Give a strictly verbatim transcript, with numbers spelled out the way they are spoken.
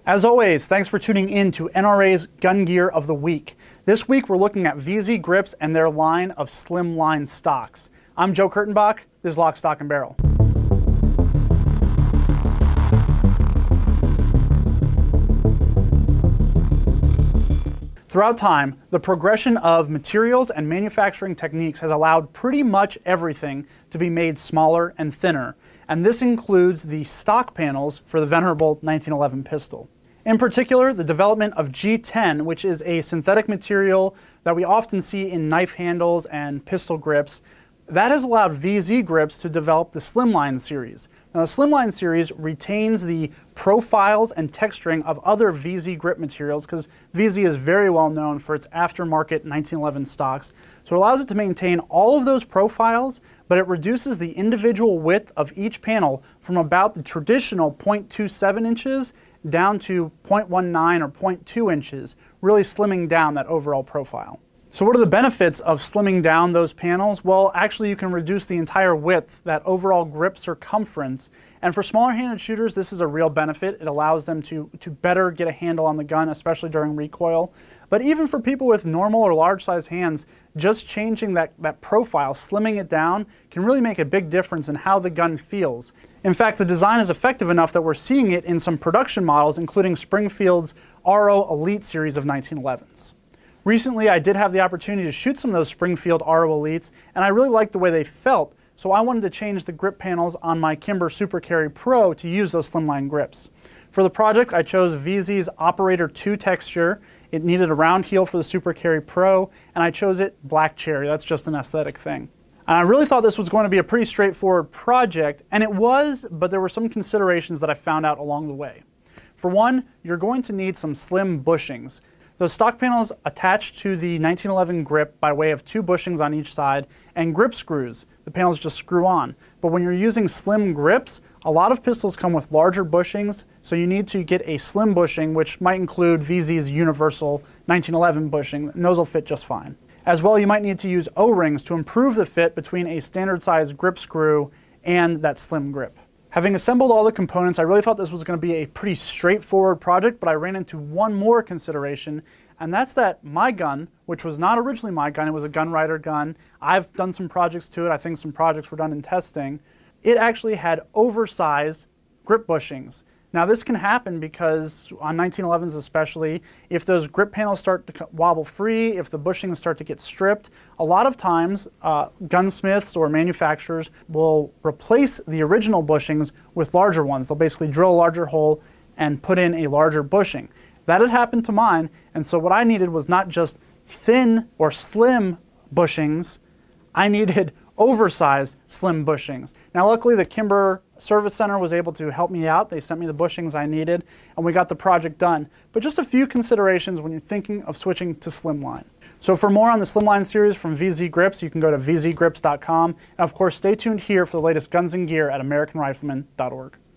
As always, thanks for tuning in to N R A's Gun Gear of the Week. This week we're looking at V Z grips and their line of slimline stocks. I'm Joe Kurtenbach, this is Lock, Stock, and Barrel. Throughout time, the progression of materials and manufacturing techniques has allowed pretty much everything to be made smaller and thinner, and this includes the stock panels for the venerable nineteen eleven pistol. In particular, the development of G ten, which is a synthetic material that we often see in knife handles and pistol grips, that has allowed V Z grips to develop the Slimline series. Now, the Slimline series retains the profiles and texturing of other V Z grip materials because V Z is very well known for its aftermarket nineteen eleven stocks. So it allows it to maintain all of those profiles, but it reduces the individual width of each panel from about the traditional zero point two seven inches down to zero point one nine or zero point two inches, really slimming down that overall profile. So what are the benefits of slimming down those panels? Well, actually you can reduce the entire width, that overall grip circumference. And for smaller handed shooters, this is a real benefit. It allows them to, to better get a handle on the gun, especially during recoil. But even for people with normal or large size hands, just changing that, that profile, slimming it down, can really make a big difference in how the gun feels. In fact, the design is effective enough that we're seeing it in some production models, including Springfield's R O Elite series of nineteen elevens. Recently, I did have the opportunity to shoot some of those Springfield R O Elites, and I really liked the way they felt, so I wanted to change the grip panels on my Kimber Super Carry Pro to use those slimline grips. For the project, I chose V Z's Operator two texture. It needed a round heel for the Super Carry Pro, and I chose it black cherry. That's just an aesthetic thing. And I really thought this was going to be a pretty straightforward project, and it was, but there were some considerations that I found out along the way. For one, you're going to need some slim bushings. Those stock panels attach to the nineteen eleven grip by way of two bushings on each side and grip screws. The panels just screw on. But when you're using slim grips, a lot of pistols come with larger bushings, so you need to get a slim bushing, which might include V Z's universal nineteen eleven bushing, and those will fit just fine. As well, you might need to use O-rings to improve the fit between a standard size grip screw and that slim grip. Having assembled all the components, I really thought this was going to be a pretty straightforward project, but I ran into one more consideration, and that's that my gun, which was not originally my gun, it was a Gunrider gun. I've done some projects to it. I think some projects were done in testing. It actually had oversized grip bushings. Now this can happen because on nineteen elevens especially, if those grip panels start to wobble free, if the bushings start to get stripped, a lot of times uh, gunsmiths or manufacturers will replace the original bushings with larger ones. They'll basically drill a larger hole and put in a larger bushing. That had happened to mine, and so what I needed was not just thin or slim bushings, I needed oversized slim bushings. Now luckily the Kimber Service Center was able to help me out. They sent me the bushings I needed and we got the project done. But just a few considerations when you're thinking of switching to slimline. So for more on the Slimline series from V Z Grips, you can go to v z grips dot com. And of course, stay tuned here for the latest guns and gear at american rifleman dot org.